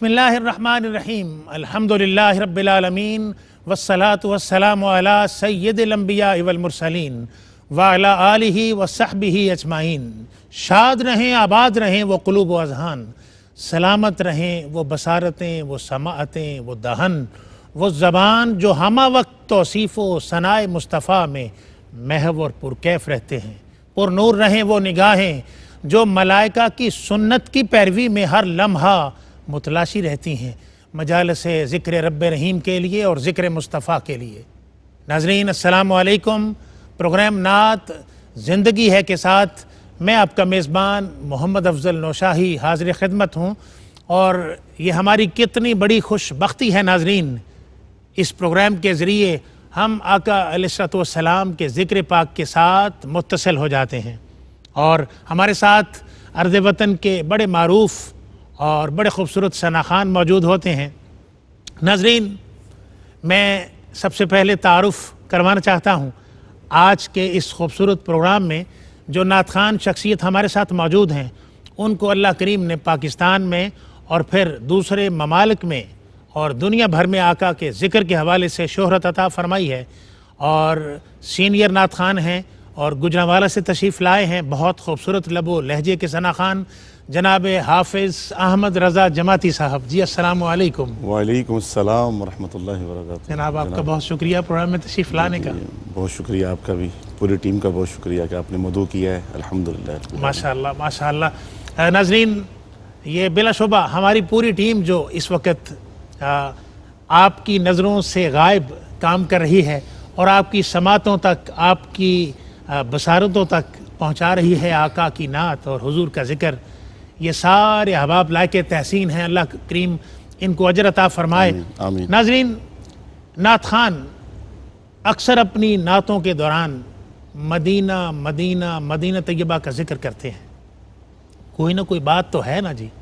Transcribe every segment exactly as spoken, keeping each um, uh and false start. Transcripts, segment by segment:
बिस्मिल्लाहिर्रहमानिर्रहीम अल्हम्दुलिल्लाहि रब्बिल आलमीन वस्सलातु वस्सलामु अला सय्यिदिल अंबिया वल मुरसलीन व अला आलिहि व सहबिहि अजमाइन। शाद रहें, आबाद रहें वो कुलूब व अज़हान, सलामत रहें वो बसारतें, वो समाअतें, वो दहन, वो ज़बान जो हमा वक्त तौसीफ़ व सनाए मुस्तफ़ा में महव और पुरकैफ रहते हैं। पुरनूर रहें वो निगाहें जो मलाइका की सुन्नत की पैरवी में हर लम्हा मुतलाशी रहती हैं, मजालस ज़िक्र रब्ब रहीम के लिए और ज़िक्र मुस्तफ़ा के लिए। नाज़रीन अस्सलामु अलैकुम। प्रोग्राम नात ज़िंदगी है के साथ मैं आपका मेज़बान मोहम्मद अफ़ज़ल नौशाही हाज़िर ख़िदमत हूँ। और ये हमारी कितनी बड़ी खुशबख्ती है नाज़रीन, इस प्रोग्राम के ज़रिए हम आका अलैहिस्सलातु वस्सलाम के ज़िक्र पाक के साथ मुत्तसिल हो जाते हैं। और हमारे साथ अर्ज़ वतन के बड़े मारूफ़ और बड़े ख़ूबसूरत सना खान मौजूद होते हैं। नाज़रीन, मैं सबसे पहले तारुफ़ करवाना चाहता हूँ आज के इस खूबसूरत प्रोग्राम में जो नात खान शख्सियत हमारे साथ मौजूद हैं, उनको अल्लाह करीम ने पाकिस्तान में और फिर दूसरे ममालिक में और दुनिया भर में आका के ज़िक्र के हवाले से शोहरत अता फ़रमाई है। और सीनियर नात खान हैं और गुजरांवाला से तशरीफ़ लाए हैं बहुत खूबसूरत लबो लहजे के सना खान जनाब हाफिज़ अहमद रज़ा जमाती साहब। जी अस्सलामु अलैकुम। वालेकुम अस्सलाम व रहमतुल्लाहि व बरकातुहू। जनाब आपका बहुत शुक्रिया प्रोग्राम में तशरीफ़ लाने का। बहुत शुक्रिया आपका भी, पूरी टीम का बहुत शुक्रिया कि आपने मदू किया है। अल्हम्दुलिल्लाह माशाअल्लाह माशाअल्लाह। नाज़रीन, ये बिलाशुबा हमारी पूरी टीम जो इस वक्त आपकी नज़रों से गायब काम कर रही है और आपकी समातों तक, आपकी बसारतों तक पहुँचा रही है आका की नात और हुजूर का ज़िक्र, ये सारे अहबाब लायके तहसीन हैं। अल्लाह करीम इनको अजर अता फ़रमाए। नाज़रीन, नात खान अक्सर अपनी नातों के दौरान मदीना मदीना मदीना तैयबा का ज़िक्र करते हैं। कोई ना कोई बात तो है ना जी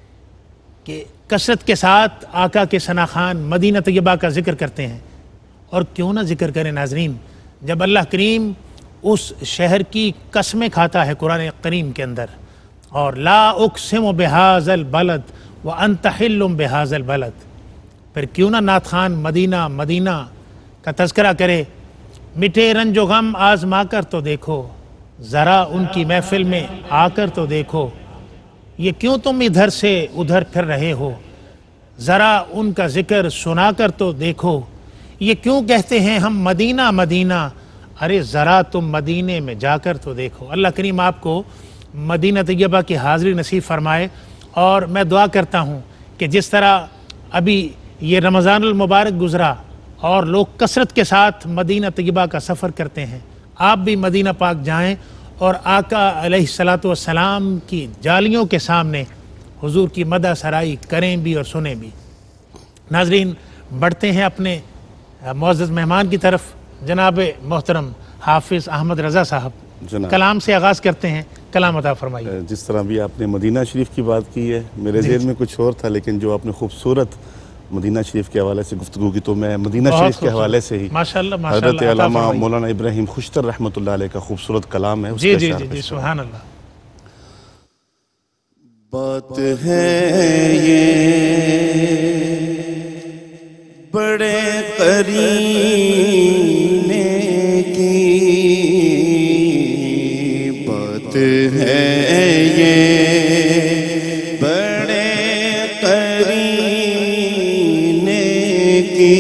कि कसरत के साथ आका के सना खान मदीना तैयबा का ज़िक्र करते हैं। और क्यों ना ज़िक्र करें नाज़रीन, जब अल्लाह करीम उस शहर की कसमें खाता है कुरान करीम के अंदर, और ला उक़सिमु बिहाज़ल बलद व अंत हिल्लुम बिहाज़ल बलद, फिर क्यों ना नात खान मदीना मदीना का तज़किरा करे। मिठे रंजो गम आज़मा कर तो देखो, ज़रा उनकी महफ़िल में आकर तो देखो, ये क्यों तुम इधर से उधर फिर रहे हो, ज़रा उनका ज़िक्र सुना कर तो देखो, ये क्यों कहते हैं हम मदीना मदीना, अरे ज़रा तुम मदीने में जाकर तो देखो। अल्लाह करीम आपको मदीना तैयबा की हाज़िरी नसीब फ़रमाए। और मैं दुआ करता हूँ कि जिस तरह अभी ये रमज़ानुल मुबारक गुज़रा और लोग कसरत के साथ मदीना तैयबा का सफ़र करते हैं, आप भी मदीना पाक जाएँ और आका अलैहिस्सलातु वस्सलाम की जालियों के सामने हुजूर की मदह सराई करें भी और सुनें भी। नाज़रीन, बढ़ते हैं अपने मुअज़्ज़ज़ मेहमान की तरफ। जनाब मोहतरम हाफिज़ अहमद रज़ा साहब, कलाम से आगाज़ करते हैं, कलाम अता फरमाइए। जिस तरह भी आपने मदीना शरीफ की बात की है, मेरे ज़हन में कुछ और था, लेकिन जो आपने खूबसूरत मदीना शरीफ के हवाले से गुफ्तगू की, तो मैं मदीना शरीफ के हवाले से ही माशाअल्लाह हज़रत माशाअल्लाह अल्लामा मौलाना इब्राहिम खुश्तर रहमतुल्लाह अलैह का खूबसूरत कलाम है। जी जी जी जी सुभान अल्लाह। बात है ये बड़े करीने की, बात है ये बड़े करीने की,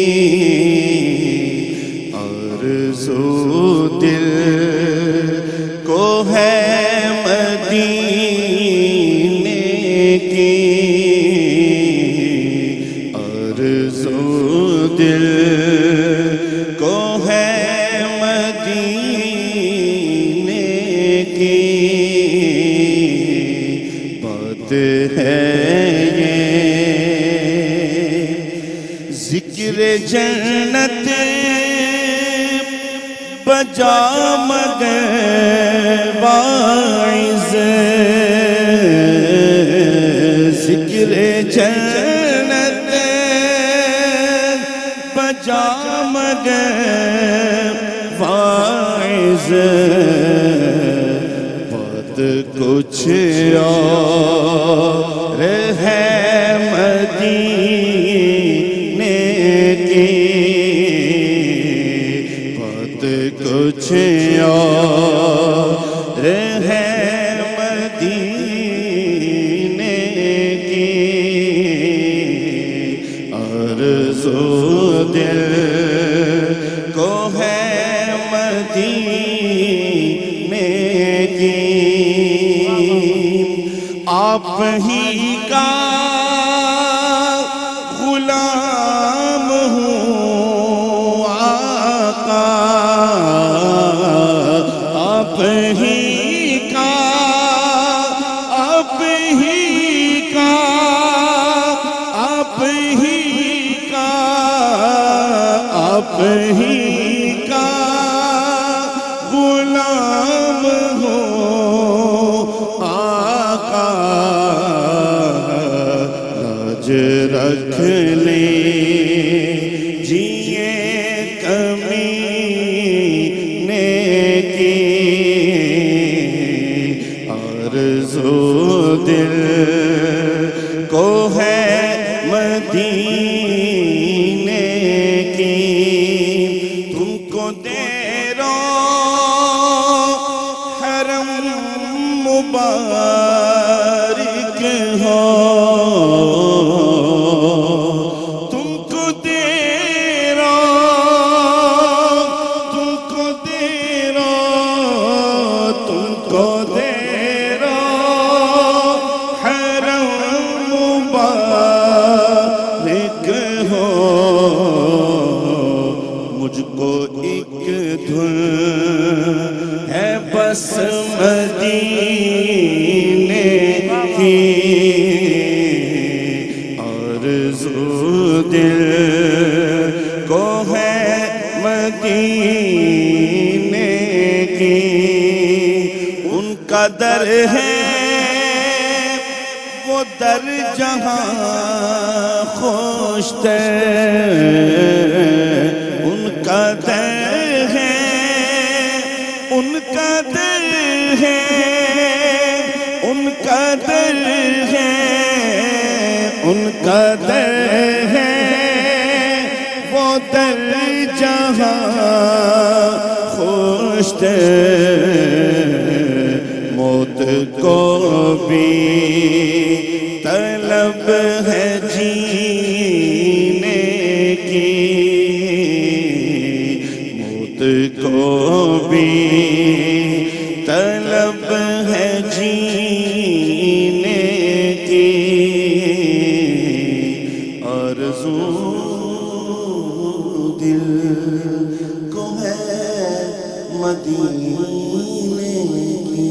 आरज़ू दिल को है मदीने की, आरज़ू दिल को है मदीने की, बात है ये ज़िक्र जन्नत बजा मगर वाइज़, ज़िक्र जन्नत बजा मगर वाइज़, बात कुछ और है کچھ اور ہے مدینے کی آرزو دل کو ہے مدینے کی آپ ہی کا غلام ہوں آقا آپ ہی کا آپ ہی کا آپ ہی کا آپ ہی کا غلام ہوں آقا لاج رکھ لے جیے کمینے کی آرزو دل کو ہے مدینے کی تم کو دیرو حرم مبارک ہو تم کو دیرو تم کو دیرو تم کو دیرو حرم مبارک ہو مجھ کو ایک دھن ہے بس مدینے کی آرزو دل کو ہے مدینے کی ان کا در ہے وہ در جہاں خوشتر ان کا در ہے ان کا در ہے ان کا در ہے ان کا در ہے وہ در جہاں خوشتر موت کو بھی طلب ہے جینے کی موت کو بھی طلب ہے جینے کی آرزو دل کو ہے مدینے کی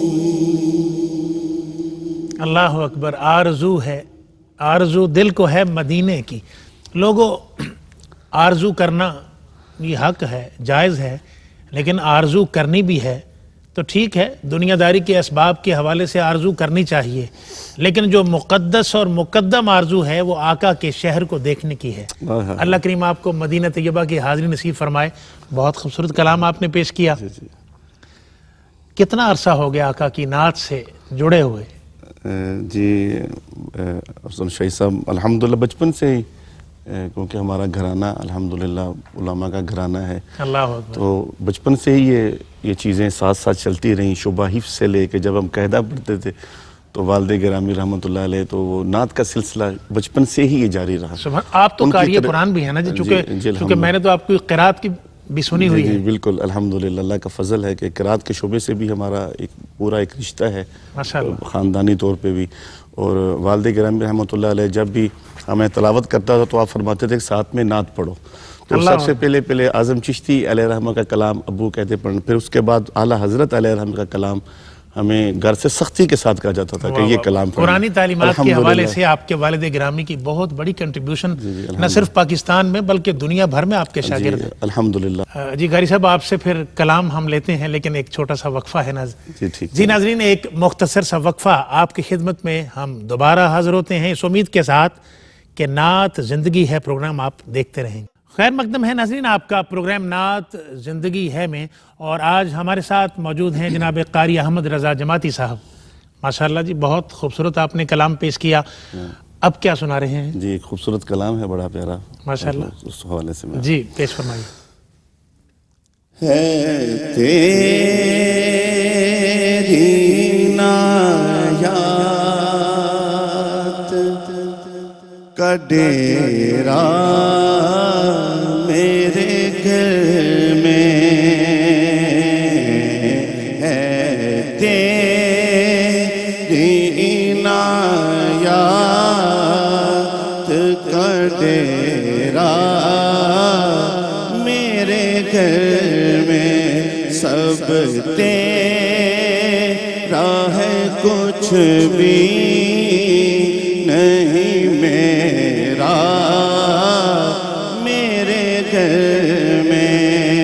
اللہ اکبر. آرزو ہے، آرزو دل کو ہے مدینے کی. لوگوں آرزو کرنا یہ حق ہے، جائز ہے، لیکن آرزو کرنی بھی ہے تو ٹھیک ہے، دنیا داری کے اسباب کے حوالے سے آرزو کرنی چاہیے، لیکن جو مقدس اور مقدم آرزو ہے وہ آقا کے شہر کو دیکھنے کی ہے. اللہ کریم آپ کو مدینہ طیبہ کی حاضری نصیب فرمائے. بہت خوبصورت کلام آپ نے پیش کیا. کتنا عرصہ ہو گیا آقا کی نعت سے جڑے ہوئے؟ جی افضل شاہی صاحب الحمدللہ بچپن سے ہی، کیونکہ ہمارا گھرانہ الحمدللہ علماء کا گھرانہ ہے، اللہ اکبر. تو بچپن سے ہی یہ یہ چیزیں ساتھ ساتھ چلتی رہیں. شعبہ حفظ سے لے کے جب ہم قاعدہ پڑھتے تھے تو والد گرامی رحمۃ اللہ علیہ تو وہ نعت کا سلسلہ بچپن سے ہی یہ جاری رہا. سبحان. آپ تو قاری قرآن بھی ہیں نا جی، چونکہ چونکہ میں نے تو آپ کی قرات کی بھی سنی ہوئی ہے. بالکل الحمدللہ اللہ کا فضل ہے کہ قرات کے شعبے سے بھی ہمارا ایک پورا ایک رشتہ ہے خاندانی طور پہ بھی. اور والد گرامی رحمۃ اللہ علیہ جب بھی ہمیں تلاوت کرتا تھا تو آپ فرماتے تھے کہ ساتھ میں نعت پڑھو. تو سب سے پہلے پہلے اعظم چشتی علیہ رحمہ کا کلام ابو کہتے پڑھنا، پھر اس کے بعد اعلیٰ حضرت علیہ رحمہ کا کلام ہمیں گھر سے سختی کے ساتھ کہا جاتا تھا کہ یہ کلام پڑھنا. قرآنی تعلیمات کے حوالے سے آپ کے والد گرامی کی بہت بڑی کنٹریبیوشن نہ صرف پاکستان میں بلکہ دنیا بھر میں آپ کے شاگرد ہیں الحمدللہ. جی قاری صاحب آپ سے پھر کلام ہم لیتے ہیں، لیکن ایک چھوٹا سا وقفہ ہے ناظرین. جی ناظرین ایک مختصر سا وقفہ آپ کی خدمت میں ہم دوبارہ حاضر ہوتے ہیں اس امید کے ساتھ کہ نعت زندگی ہے پروگرام آپ دیکھتے رہیں گے. خیر مقدم ہے ناظرین آپ کا پروگرام نعت زندگی ہے میں، اور آج ہمارے ساتھ موجود ہیں جناب قاری احمد رضا جماعتی صاحب. ماشاءاللہ جی بہت خوبصورت آپ نے کلام پیش کیا. اب کیا سنا رہے ہیں؟ جی ایک خوبصورت کلام ہے بڑا پیارا ماشاءاللہ، اس حوالے سے جی پیش فرمائیے. ہے تیری نایات کا ڈیرا میرے گھر میں ہے تیری نایات کا ڈیرا میرے گھر میں سب تیرا ہے کچھ بھی نہیں میرا میرے گھر میں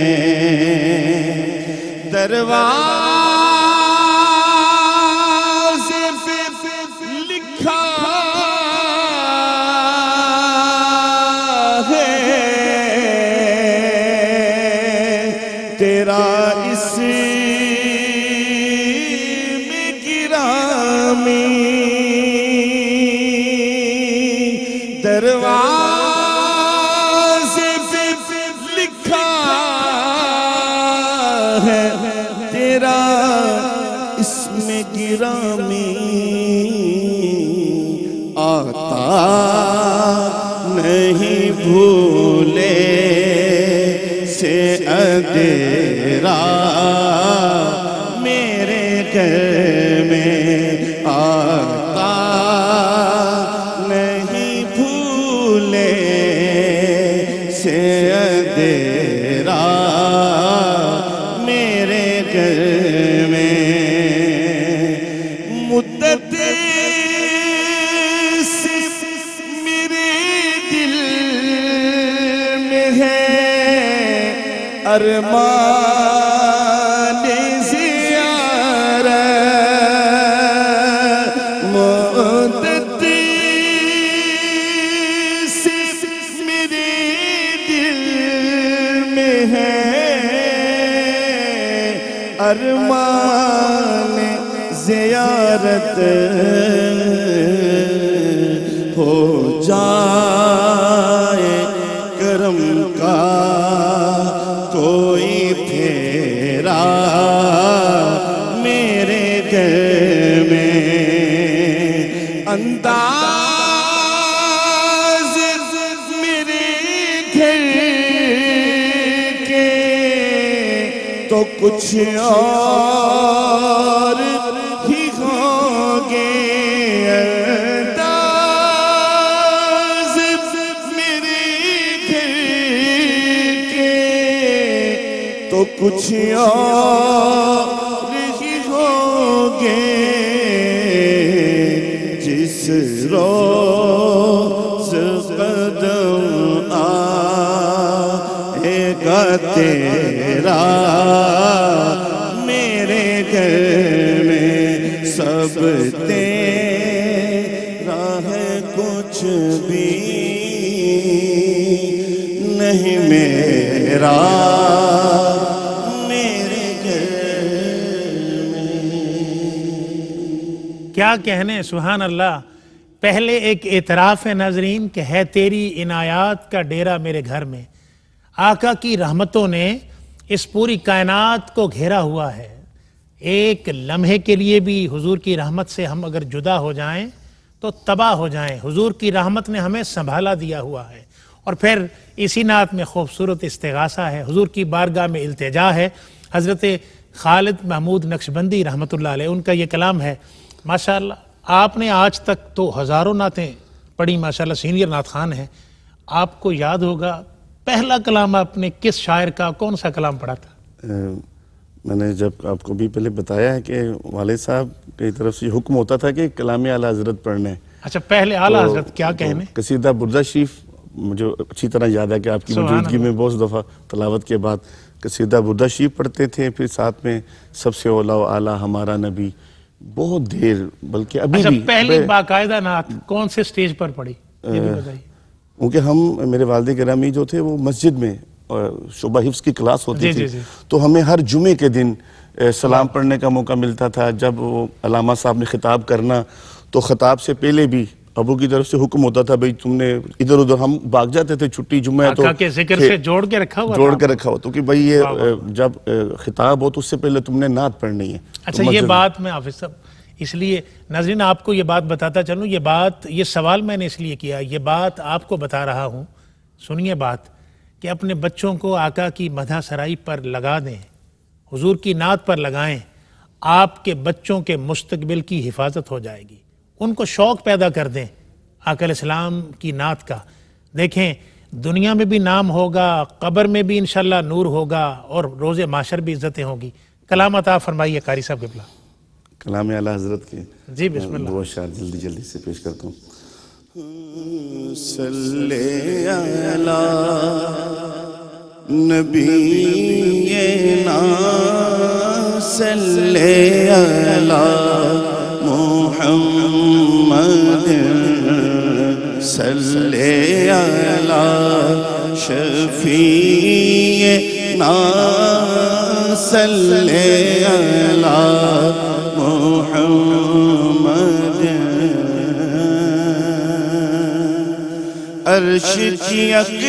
دروازے پہ لکھا ہے تیرا اسم گرامی دروازے پہ لکھا ہے تیرا اسم گرامی آتا نہیں بھولے سے اندھیرا میرے گھر میں آتا نہیں بھولے سے اندھیرا میرے گھر میں مدت سے میرے دل میں ہے ارمان زیارت مدت سے میرے دل میں ہے ارمان زیارت ہو جائے کرم کا کوئی پھیرا میرے گھر میں انداز میرے گھر کے تو کچھ اور ہی ہوں گے انداز میرے گھر کے تو کچھ اور ہی ہوں گے جس روز قدم آئے گا تیرا میرے گھر میں سب تیرا ہے کچھ بھی نہیں میرا میرے گھر میں کیا کہنے سبحان اللہ. پہلے ایک اعتراف ہے ناظرین کہ ہے تیری عنایات کا ڈیرا میرے گھر میں. آقا کی رحمتوں نے اس پوری کائنات کو گھیرا ہوا ہے. ایک لمحے کے لیے بھی حضور کی رحمت سے ہم اگر جدا ہو جائیں تو تباہ ہو جائیں. حضور کی رحمت نے ہمیں سنبھالا دیا ہوا ہے. اور پھر اسی نعت میں خوبصورت استغاثہ ہے, حضور کی بارگاہ میں التجا ہے. حضرت خالد محمود نقشبندی رحمۃ اللہ علیہ ان کا یہ کلام ہے. ماشاءاللہ آپ نے آج تک تو ہزاروں نعتیں پڑھی, ماشاءاللہ سینئر نعت خان ہیں. آپ کو یاد ہوگا پہلا کلام آپ نے کس شاعر کا کون سا کلام پڑھا تھا؟ میں نے جب آپ کو بھی پہلے بتایا ہے کہ والد صاحب کی طرف سے حکم ہوتا تھا کہ کلام اعلیٰ حضرت پڑھنے. اچھا پہلے اعلیٰ حضرت کیا کہنے؟ قصیدہ بردہ شریف مجھے اچھی طرح یاد ہے کہ آپ کی موجودگی میں بہت دفعہ تلاوت کے بعد قصیدہ بردہ شریف پڑھتے تھے. پھر ساتھ میں سب سے اولا و اعلیٰ ہمارا نبی بہت دیر, بلکہ ابھی اچھا بھی پہلی باقاعدہ نعت کون سے سٹیج پر پڑھی یہ بھی بتائیے. کیونکہ ہم میرے والد گرامی جو تھے وہ مسجد میں شعبہ حفظ کی کلاس ہوتی جی تھی جی جی. تو ہمیں ہر جمعے کے دن سلام پڑھنے کا موقع ملتا تھا. جب وہ علامہ صاحب نے خطاب کرنا تو خطاب سے پہلے بھی ابو کی طرف سے حکم ہوتا تھا بھئی تم نے ادھر ادھر، ہم بھاگ جاتے تھے چھٹی جمعہ ہے تو آقا کے ذکر سے جوڑ کے رکھا ہوا جوڑ کے رکھا ہوا تو کہ بھئی یہ جب خطاب ہو تو اس سے پہلے تم نے نعت پڑھنی ہے. اچھا یہ بات میں حافظ صاحب اس لیے ناظرین آپ کو یہ بات بتاتا چلوں، یہ بات یہ سوال میں نے اس لیے کیا، یہ بات آپ کو بتا رہا ہوں، سنیے بات، کہ اپنے بچوں کو آقا کی مدح سرائی پر لگا دیں، حضور کی نعت پر لگائیں، آپ کے بچوں کے مستقبل کی حفاظت ہو جائے گی. ان کو شوق پیدا کر دیں آقا علیہ السلام کی نعت کا. دیکھیں دنیا میں بھی نام ہوگا، قبر میں بھی انشاءاللہ نور ہوگا، اور روز محشر بھی عزتیں ہوگی. کلام عطا فرمائیے قاری صاحب قبلہ. کلام اعلیٰ حضرت کے جی بسم اللہ. دو اشعار جلدی جلدی سے پیش کرتا ہوں. صلی علی نبینا صلی علی محمد صلی علی شفیعنا صلی علی محمد. عرش کی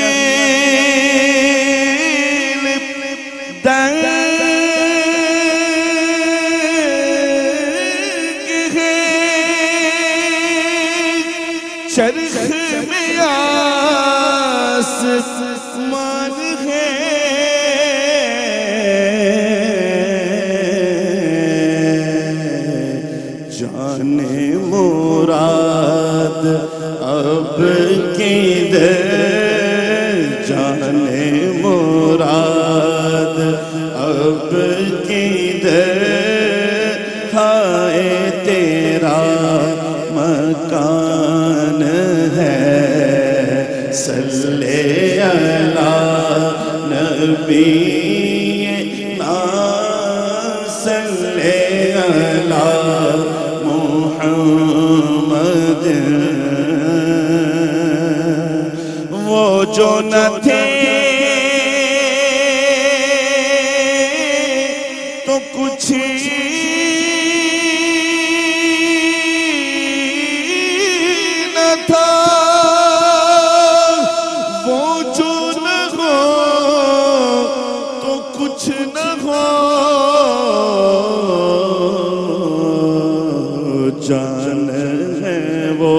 اقیل دنگ ہے، چرخ میں آسمان ہے، جان مراد اب کدھر، جان مراد اب کدھر، ہائے تیرا مکان ہے. صلی علی نبینا صلی علی محمد. وہ جو نہ تھے تو کچھ نہ تھا، وہ جو نہ ہو تو کچھ نہ ہو، جان ہے وہ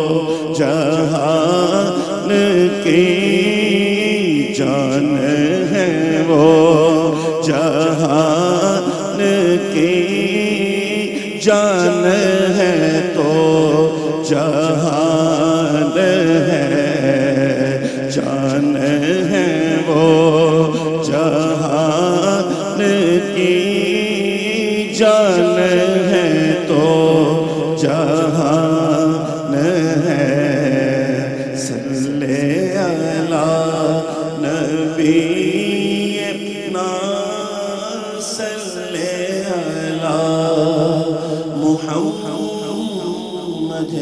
جہان کی، جان ہے وہ جہان کی، جان ہے تو جہان ہے، جان ہے وہ جہان کی، جان ہے تو جہان ہے. صلی علی نبینا صلی علی محمد.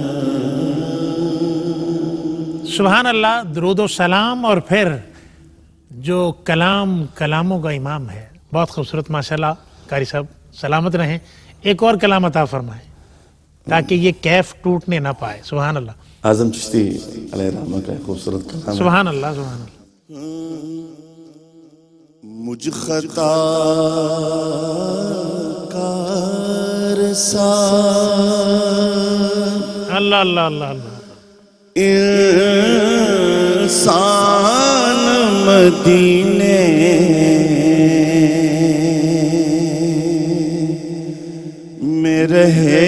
سبحان اللہ. درود و سلام اور پھر جو کلام کلاموں کا امام ہے، بہت خوبصورت ماشاءاللہ. قاری صاحب سلامت رہیں، ایک اور کلام عطا فرمائیں تاکہ یہ کیف ٹوٹنے نہ پائے. سبحان اللہ. اعظم چشتی علیہ رحمہ کا خوبصورت کلام. سبحان اللہ سبحان اللہ. مجھ خطا کار سا اللہ اللہ اللہ اللہ. انسان مدینے میں رہے،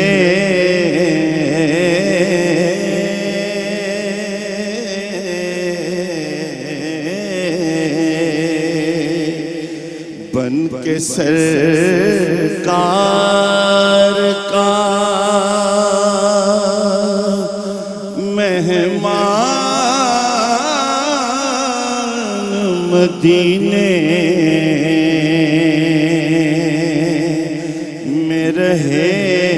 بن کے سرکار کا مہمان مدینے میں رہے،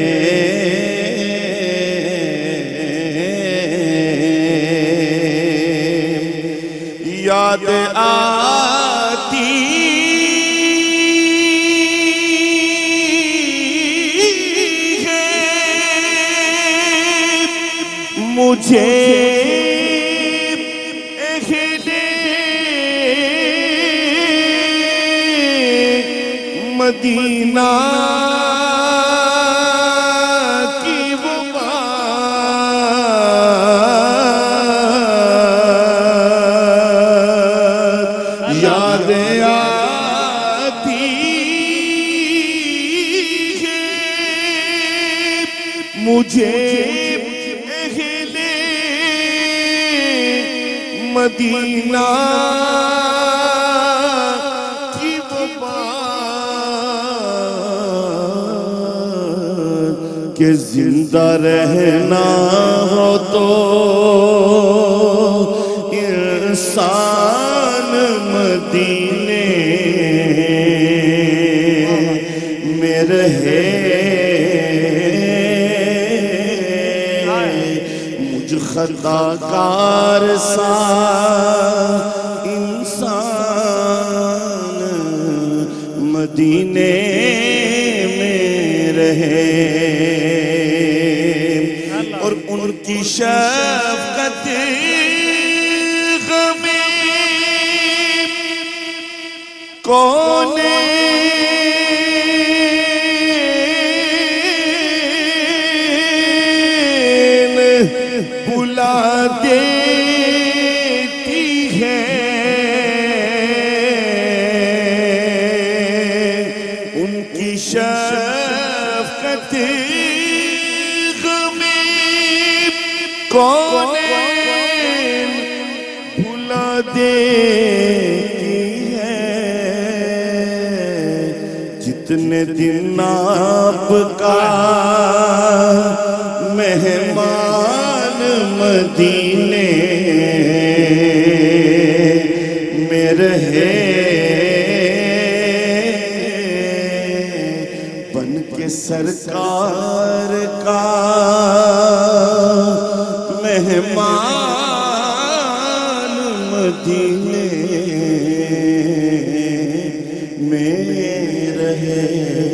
یاد آتی مجھے مدینہ کی وہ بات یاد آتی ہے مجھے اہل مدینہ کہ زندہ رہنا ہو تو انسان مدینے میں رہے مجھ خطا کار سا انسان مدینے میں رہے اور ان کی شفقت غمیں کون بلا دیتی ہے ان کی شفقت کون بھلا دیتی ہے جتنے دن آپ کا مہمان مدینے میں رہے بن کے سرکار کا مہمان مدینے میں رہے۔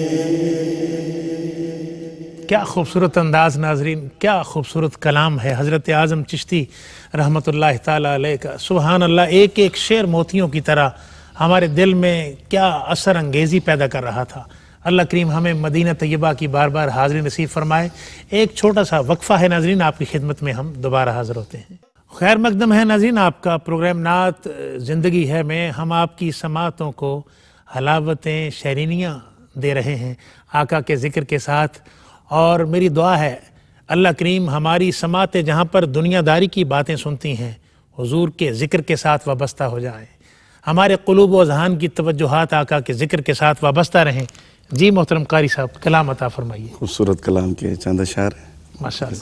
کیا خوبصورت انداز ناظرین، کیا خوبصورت کلام ہے حضرت اعظم چشتی رحمت اللہ تعالیٰ علیہ کا۔ سبحان اللہ، ایک ایک شعر موتیوں کی طرح ہمارے دل میں کیا اثر انگیزی پیدا کر رہا تھا۔ اللہ کریم ہمیں مدینہ طیبہ کی بار بار حاضری نصیب فرمائے۔ ایک چھوٹا سا وقفہ ہے ناظرین، آپ کی خدمت میں ہم دوبارہ حاضر ہوتے ہیں۔ خیر مقدم ہے ناظرین، آپ کا پروگرام نعت زندگی ہے میں ہم آپ کی سماعتوں کو حلاوتیں شیرینیاں دے رہے ہیں آقا کے ذکر کے ساتھ، اور میری دعا ہے اللہ کریم ہماری سماعتیں جہاں پر دنیا داری کی باتیں سنتی ہیں حضور کے ذکر کے ساتھ وابستہ ہو جائیں، ہمارے قلوب و اذہان کی توجہات آقا کے ذکر کے ساتھ وابستہ رہیں۔ جی محترم قاری صاحب، کلام عطا فرمائیے۔ خوبصورت کلام کے چند اشعار ہیں ماشاءاللہ۔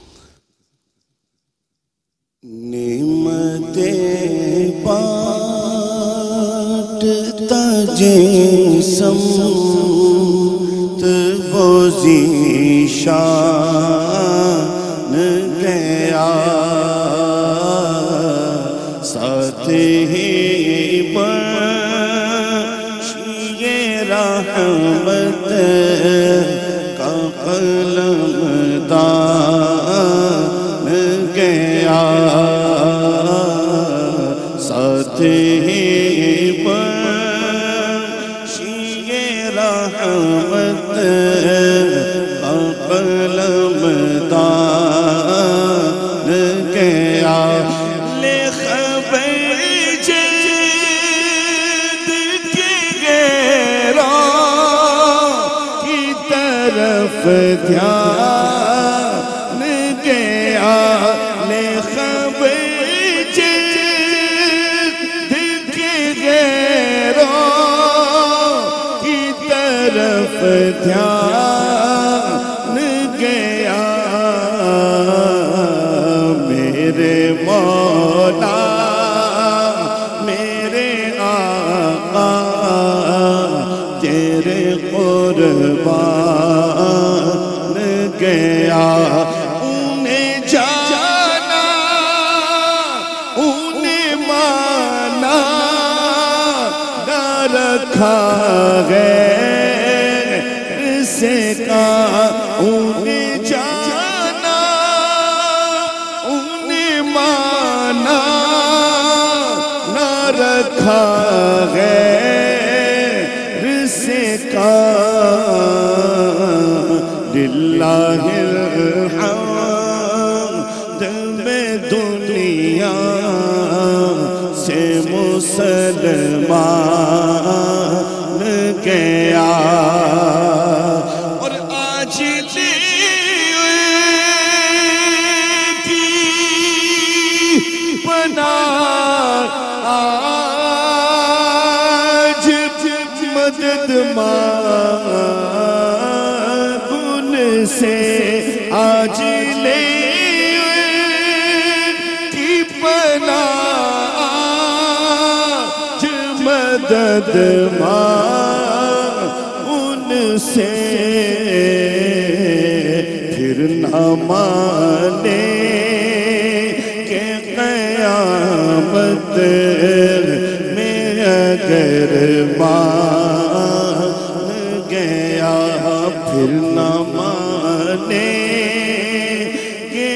نعمتیں بانٹتا جسم وہ ذیشان گیا ساتھ ہی بخشیے رحمت کا قلم دان گیا ساتھ ہی بخشیے رحمت قلم دان گیا لے خبر جد کے غیروں کی طرف دھیان گیا لے خبر جد کے غیروں کی طرف دھیان گیا میرے مولا میرے آقا تیرے قربان گیا انہیں جانا انہیں مانا نہ رکھا غیر سے کا انہیں جانا رکھا غیر سے کام للہ الحمد میں دنیا سے مسلمان گیا اور آج آج مدد مانگ ان سے آج لے کی پناہ آج مدد مانگ ان سے پھر نہ مانے قیامت میں اگر مان گیا پھر نہ مانے کہ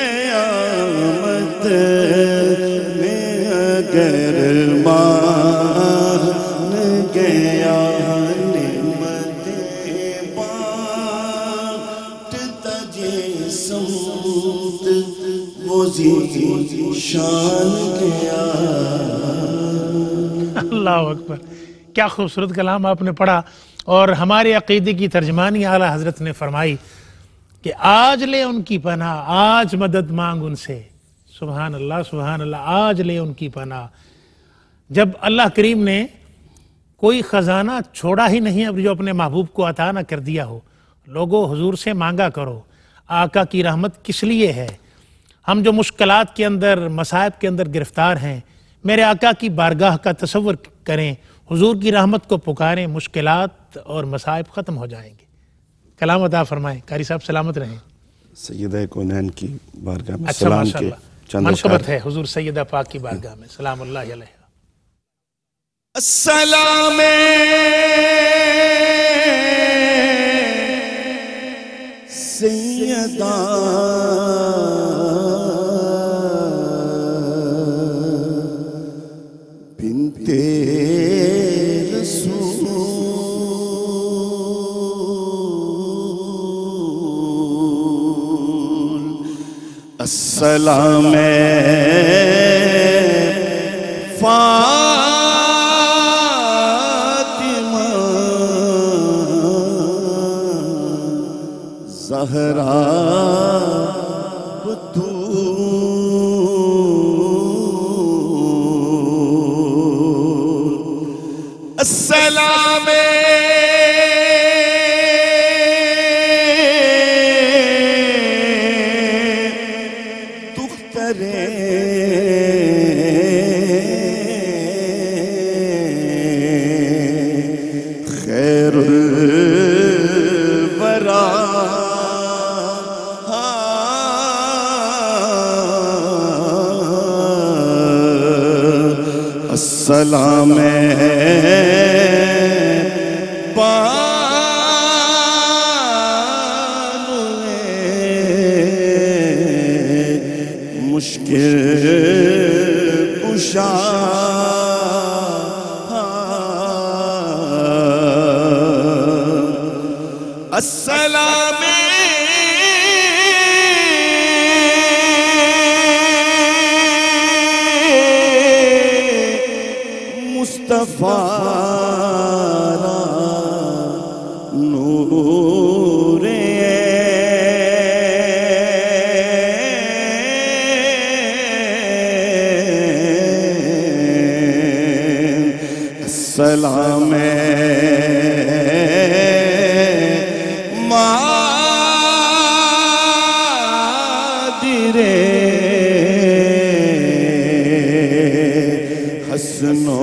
قیامت میں اگر مان گیا نعمتیں بانٹتا جسم شان گیا۔ اللہ اکبر، کیا خوبصورت کلام آپ نے پڑھا، اور ہمارے عقیدے کی ترجمانی اعلیٰ حضرت نے فرمائی کہ آج لے ان کی پناہ، آج مدد مانگ ان سے۔ سبحان اللہ سبحان اللہ، آج لے ان کی پناہ۔ جب اللہ کریم نے کوئی خزانہ چھوڑا ہی نہیں اب جو اپنے محبوب کو عطا نہ کر دیا ہو، لوگوں حضور سے مانگا کرو، آقا کی رحمت کس لیے ہے؟ ہم جو مشکلات کے اندر، مصائب کے اندر گرفتار ہیں، میرے آقا کی بارگاہ کا تصور کریں، حضور کی رحمت کو پکاریں، مشکلات اور مصائب ختم ہو جائیں گے۔ کلام عطا فرمائیں، قاری صاحب سلامت رہیں۔ سیدہ کونین کی بارگاہ میں اچھا سلام کے ماشاءاللہ، چند منقبت ہے حضور سیدہ پاک کی بارگاہ میں، سلام اللہ علیہ۔ السلام سیدہ بنت رسول، السلام فاطمہ زہرا بطول، السلام دختر خیر الورا، السلام مشکل کشا، السلام مصطفیٰ را نور السلام مادر حسن و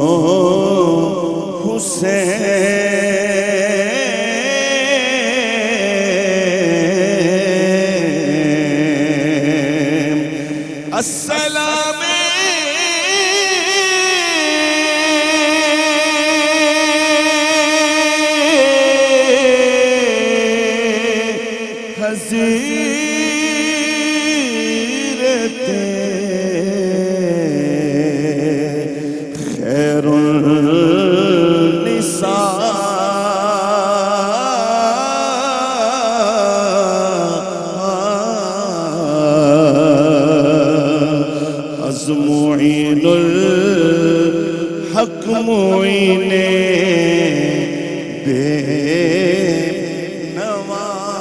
حسین، السلام حضرت بے نوا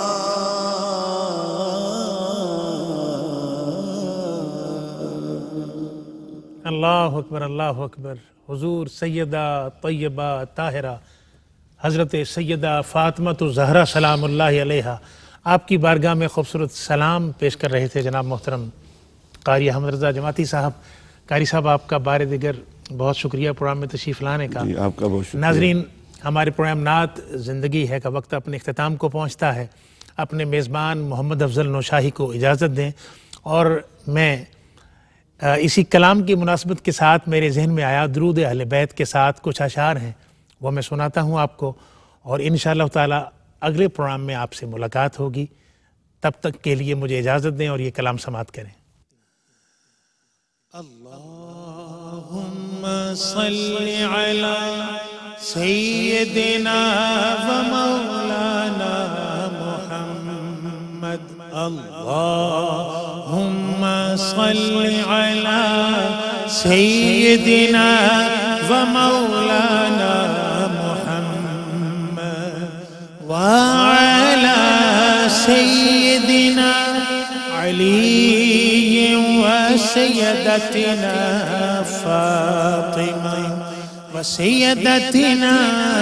اللہ اکبر اللہ اکبر. حضور سیدہ طیبہ طاہرہ حضرت سیدہ فاطمہ الزہرا سلام اللہ علیہا آپ کی بارگاہ میں خوبصورت سلام پیش کر رہے تھے جناب محترم قاری احمد رضا جماعتی صاحب. قاری صاحب آپ کا بار دیگر بہت شکریہ پروگرام میں تشریف لانے کا. جی آپ کا بہت شکریہ. ناظرین ہمارے پروگرام نعت زندگی ہے کا وقت اپنے اختتام کو پہنچتا ہے. اپنے میزبان محمد افضل نوشاہی کو اجازت دیں اور میں اسی کلام کی مناسبت کے ساتھ میرے ذہن میں آیا درود اہل بیت کے ساتھ کچھ اشعار ہیں وہ میں سناتا ہوں آپ کو اور انشاءاللہ تعالی اگلے پروگرام میں آپ سے ملاقات ہوگی. تب تک کے لیے مجھے اجازت دیں اور یہ کلام سماعت کریں. اللہم صلی علی سیدنا و مولانا محمد. اللہم صلی علی سیدنا و مولانا محمد وعلی سیدنا علی وسیدتنا فاطمہ وسیدتنا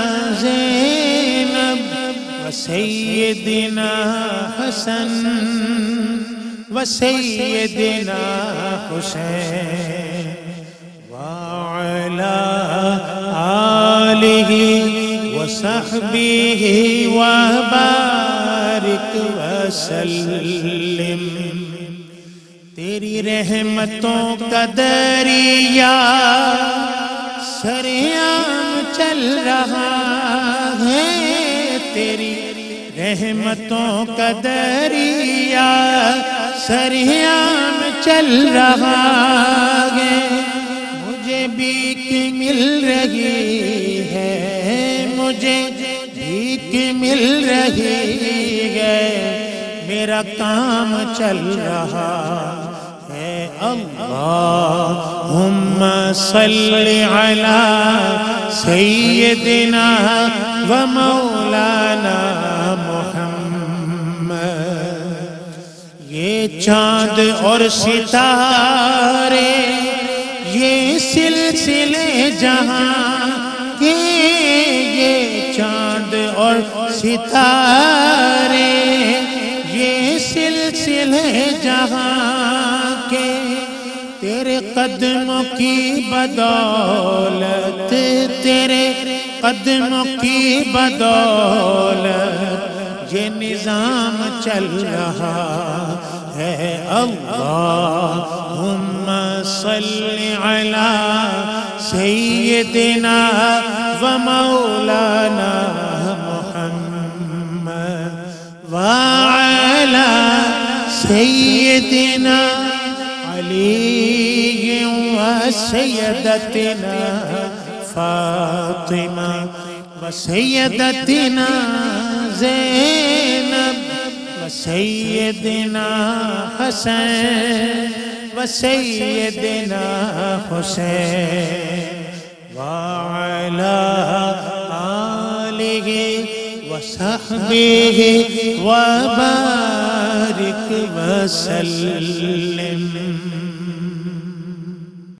زینب وسیدنا حسن وسیدنا حسین وعلی آلہ وصحبہ وبارک وسلم. تیری رحمتوں کا دریا سریام چل رہا ہے. تیری رحمتوں کا دریا سریام چل رہا ہے. مجھے بھیک مل رہی ہے مجھے بھیک مل رہی ہے میرا کام چل رہا ہے. اللہم صلی علی سیدنا و مولانا محمد. یہ چاند اور ستارے یہ سلسلے جہاں کے یہ چاند اور ستارے یہ سلسلے جہاں کے تیرے قدموں کی بدولت تیرے قدموں کی بدولت یہ نظام چل رہا ہے. اللہم صلی علی سیدنا و مولانا محمد وعلی سیدنا علی وسیدتنا فاطمہ وسیدتنا زینب وسیدنا حسن وسیدنا حسین وعلی آلہ وصحبہ وبارک وسلم.